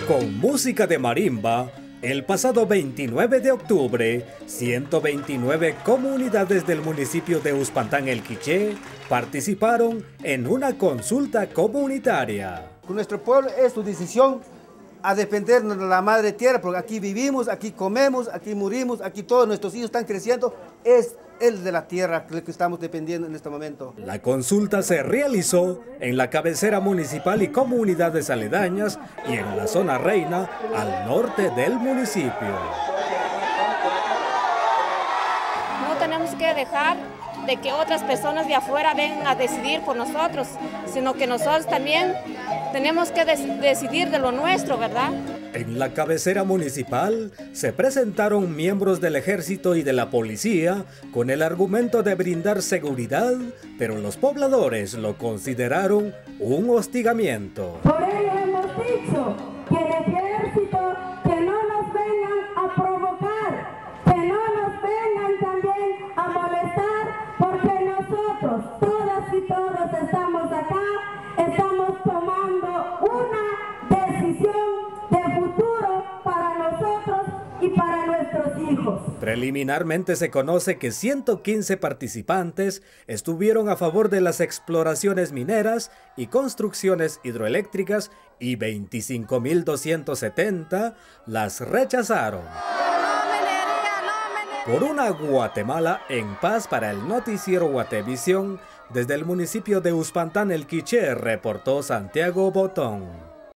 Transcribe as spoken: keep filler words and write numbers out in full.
Con música de marimba, el pasado veintinueve de octubre, ciento veintinueve comunidades del municipio de Uspantán El Quiché participaron en una consulta comunitaria. Nuestro pueblo es su decisión a defender de la madre tierra, porque aquí vivimos, aquí comemos, aquí morimos, aquí todos nuestros hijos están creciendo, es el de la tierra que estamos dependiendo en este momento. La consulta se realizó en la cabecera municipal y comunidades aledañas y en la zona reina al norte del municipio. No tenemos que dejar de que otras personas de afuera vengan a decidir por nosotros, sino que nosotros también tenemos que des- decidir de lo nuestro, ¿verdad? En la cabecera municipal se presentaron miembros del ejército y de la policía con el argumento de brindar seguridad, pero los pobladores lo consideraron un hostigamiento. Por ello hemos dicho que el ejército, que no nos vengan a provocar, que no nos vengan también a molestar, porque nosotros, todas y todos estamos acá, estamos tomando una decisión de futuro para nosotros y para nuestros hijos. Preliminarmente se conoce que ciento quince participantes estuvieron a favor de las exploraciones mineras y construcciones hidroeléctricas y veinticinco mil doscientos setenta las rechazaron. Por una Guatemala en paz para el noticiero Guatevisión, desde el municipio de Uspantán El Quiché reportó Santiago Botón.